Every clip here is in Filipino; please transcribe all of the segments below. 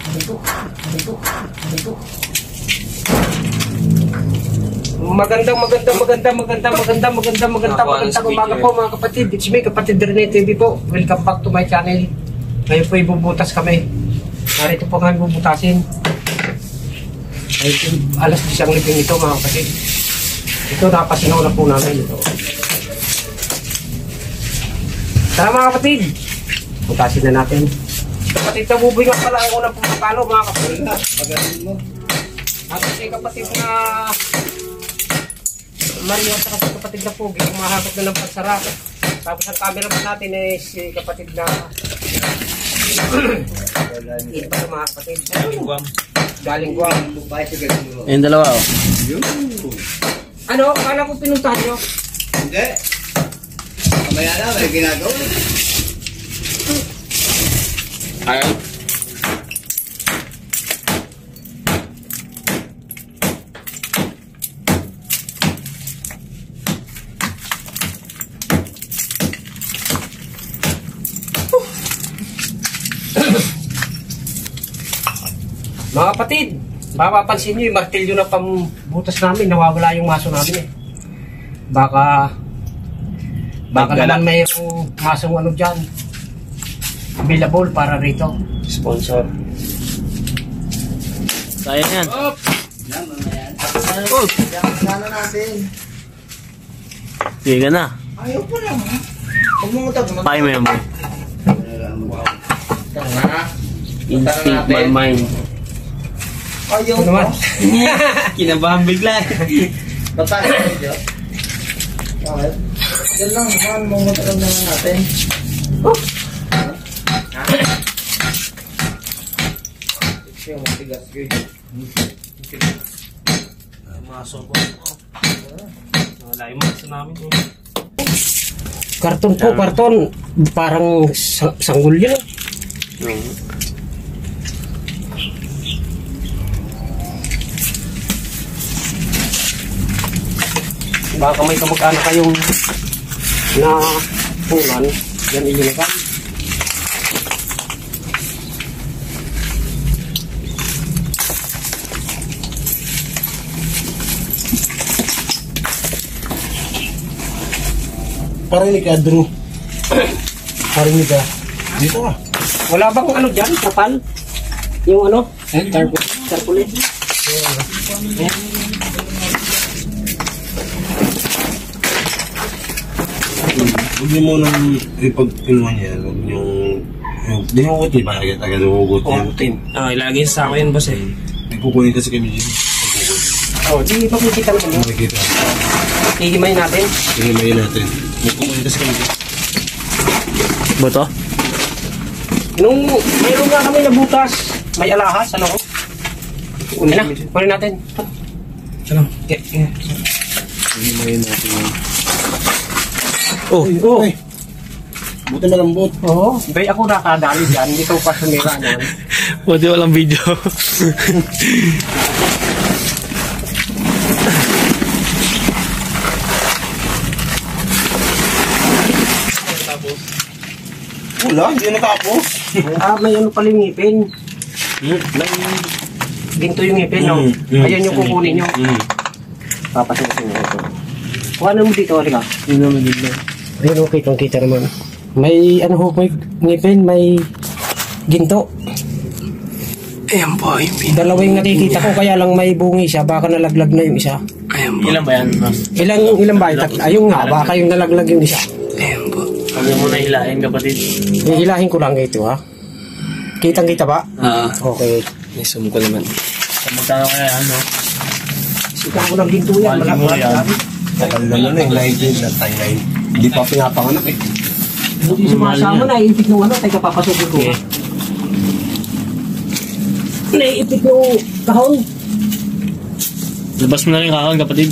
Magandang umaga po mga kapatid. It's me, Kapatid Rene TV po. Welcome back to my channel. Ngayon po ibubutas kami. Narito po kami bubutasin. Alas 10 ang libing ito mga kapatid. Ito napasinaw na po namin ito. Tara mga kapatid, butasin na natin. Kapatid na buboy nga pala ang unang pumapalo mga kapatid. Pagaling mo. At si kapatid na Mario at si kapatid na Pogi, umahakot na ng pansarap. Tapos ang cameraman natin ay si kapatid na iba na mga kapatid. Galing Guam. Yung dalawa oh. Ano? Akala ko pinuntahan nyo? Hindi. Kamaya na, may ginagawa. Ayaw. Mga kapatid, mapapansin nyo yung martilyo na pambutas namin, nawawala yung maso namin eh. Baka naman mayroong masong ano dyan available para rito. Sponsor. Sayang yan. Yan, mamaya. Sana natin. Sige ka na. Ayaw pa naman. Huwag mo utag naman. Pay mo yan mo. Instinct my mind. Ayaw Ano naman? Kinabahan bigla. Bataas na video. Okay. Yan lang naman, mumutag naman natin. Siya matigas kayo. Maso ko. Wala yung maso namin. Karton po, karton. Parang sanggol yan. Baka may kamag-anak kayong na punan, yan ilinikan. Parinig ka, Drew. Parinig ka. Dito ka. Wala bang ano dyan, kapal? Yung ano? Tarpaulin. Huwag niyo munang ipag-pinuhan yan. Huwag niyong... Di mo uti ba? Agad hugot yan. Ilagay sa akin boss eh. Nagkukunin kasi kami dito. Di makikita naman yun. Nakikita. Hihimay natin. Hihimay natin. Nagkukunin kasi kami dito. Boto? Nung mayroon nga kami nabutas, may alahas, ano ko? Kunin natin. Ano? Hihimay natin yan. Oh. Ay. Buti malambot. Oo. Bay ako nakadali dyan. Hindi ko pa sumira niyan. Buti walang video. Wala, hindi natapos. May ano pala yung ngipin. May ginto yung ngipin, no? Ayan yung kukunin nyo. Papasukin nyo ito. Kung ano mo dito, halika. Yun naman dito. Ayun, okay, kita naman. May ano ho po ngipin, may ginto. Ayan po. Dalawa yung nakikita ko, kaya lang may bungi siya. Baka nalaglag na yung isa. Ayan po. Ilan ba yan? Ilang ba? Ayun nga, baka yung nalaglag yung isa. Ayan po. Kami mo na hilahin kapatid. Hihilahin ko lang ito, ha? Kitang-kita ba? Okay. Isum ko naman. Magkano kaya ano? Ikaw ko ng ginto yan. Malaki. Tagal naman eh, 19 na timeline. Hindi pa pinapanganak eh. Buti sumasama na, iipit nung ano, tayo kapapasukin ko. Naiipit nung kahon. Labas mo na rin kakang kapatid.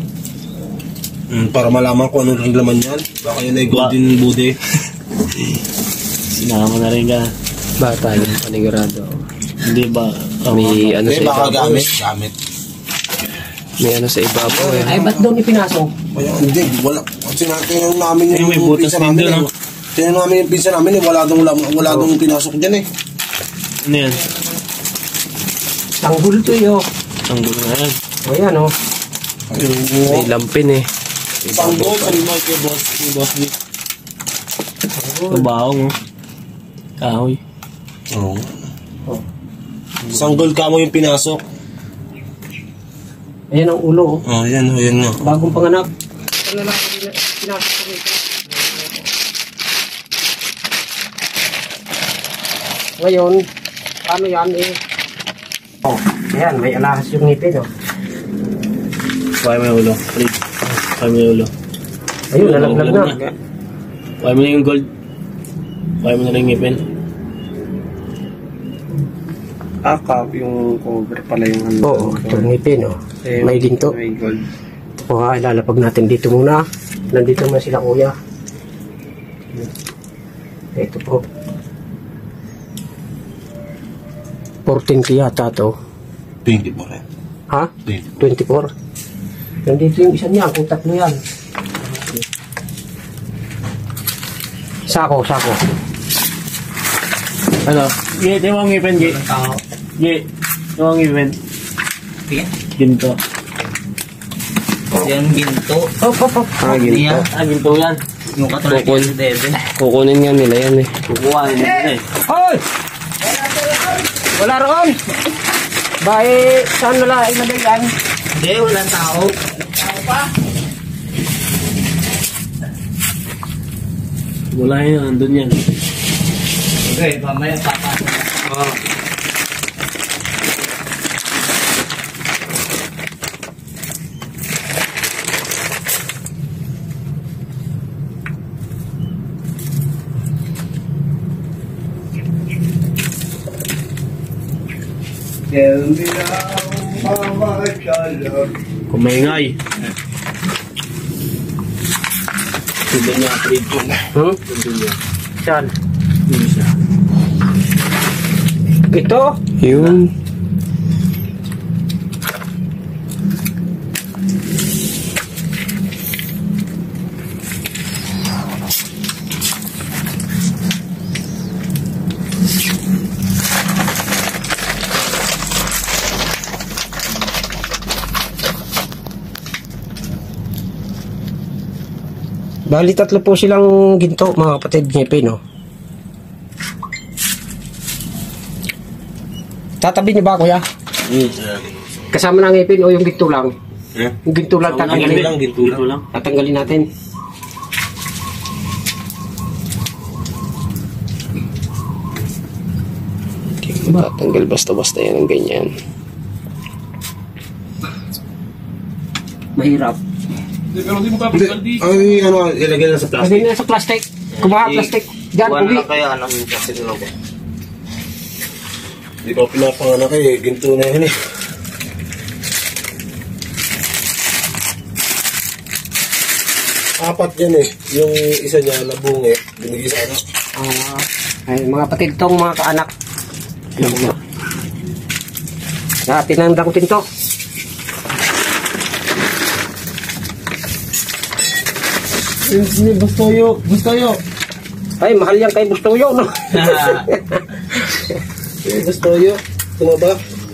Para malaman ko anong laman yan. Baka yun ay golden bude. Sinama na rin ka. Bata yung panigurado. Hindi ba? May ano sa Baka ibabaw. gamit. May ano sa ibabaw eh. Ay, ba't doon ipinasok? Kaya hindi, wala. Kasi tinanong namin yung may butas pinsan din namin. doon, Tinanong namin yung pinsan namin, wala dong pinasok dyan eh. Ano yan? Sanggol to yun. Sanggol na yan. O yan o. May lampin eh. Sanggol, sabi mo kay boss Nick. Kabaong oh. Kahoy. Oo. Sanggol ka mo yung pinasok. Ayan ang ulo o. Yan nga. Bagong panganak. Ano lang pinasok ko rito. Ngayon, ano yan eh. Oh, ayan, may alahas yung ngipin oh. Kuha mo yung ulo. Reed. Kuha mo yung ulo. Ayun, nalaglag na. Kuha mo na yung gold. Kuha mo na rin yung ngipin. Cup, yung cover pala yung ano. Oo, itong ngipin oh. May ginto. May gold. O nga, ilalapag natin dito muna. Nandito naman sila kuya. Ito po. 14 yata to. 20 po rin. Ha? 20. 24. Nandito yung isa niya, kung tatlo yan. Sako. Ano? Gi, ito yung ngipin, Gi. Gi, ito yung ngipin. Ginto. Yan ginto. Hop. Ginto. Ginto yan. Yung katulad yung Debe. Kukunin nga nila yan eh. Kukuha nila eh. Hoy! Wala roon! Bae, saan nala ilagay yan? Hindi, walang tao. Wala yan, andun yan. Okay, mamaya papasok. Kumaingay. Sudan niya, trade ko. Sudan niya. Saan? Yun siya. Ito? Yun. Bali tatlo po silang ginto, mga kapatid ngipin, no? Tatabi niyo ba, kuya? Kasama ng ngipin o yung ginto lang? Yung ginto lang, tatanggalin. Ginto lang. Tatanggalin natin. Ba, tanggal basta-basta yan ang ganyan. Mahirap. Ay, ano, ilagay na sa Lagay na sa plastic. Kumaha plastic. Diyan, uwi. Kaya anong kasi nila ba? Hindi ko pinapanganak eh. Ginto na yun eh. Apat yan eh. Yung isa niya nabungi. Binigay sa anak. Ay, mga kapatid tong mga kaanak. Tinandang to. Bustoyo. Ay, mahal yan kay Bustoyo, no? Bustoyo. Tumaba.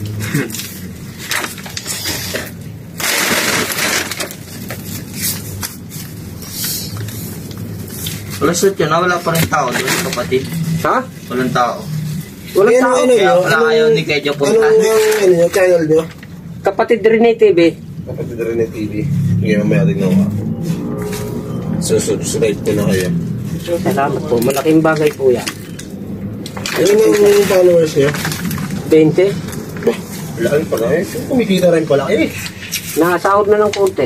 Wala shoot yun, wala pa rin tao doon, kapatid. Ha? Walang tao. Walang tao. Kaya wala ayaw ni Kedyo punta. Yung channel nyo? Kapatid Rene TV. Kapatid rin ng TV. Ngayon mamaya rin ako. Subscribe ko na kayo. Salamat po. Malaking bagay po yan. Ano yung followers niyo? 20. Laki pala eh. Kumikita rin pala eh. Nakasahod na ng konti.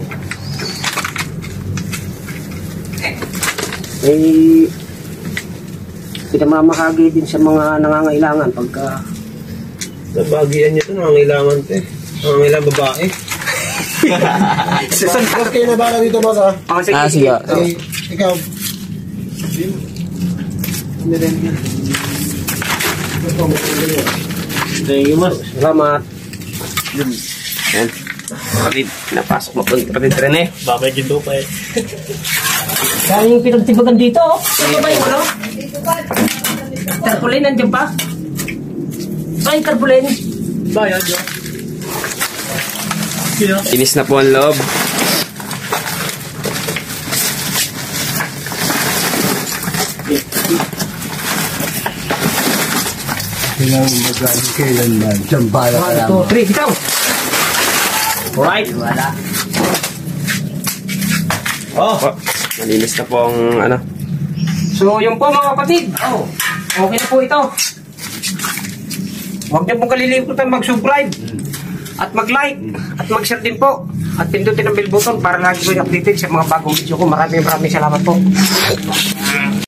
Eh, pinamamahagi din sa mga nangangailangan pagka... Nabagian niyo ito, nangangailangan ito eh. Nangangailangan babae. Huwag kayo na bala dito, boss ha? Sige. Eh, ikaw. Thank you, mas. Salamat. Yan. Kapatid, napasok mo po. Kapatid Rene. Baka ginto pa eh. Kaya yung pinagtibagan dito, oh. Ano ba yung ano? Tarpaulin, nandiyan pa? Ay, tarpaulin. Bayad yun. Sino? Inis na po ang loob. Kailangan magkano kailanman. Sambala ka 1, lang. 2, 3, bitaw! Alright. Wala. Oh. Po, malinis na po ang ano. So, yun po mga kapatid. Oh, okay na po ito. Huwag niyo pong kalilimutan mag-subscribe at mag-like at mag-share din po. At pindutin ang bell button para lagi ko yung updated sa mga bagong video ko. Maraming salamat po.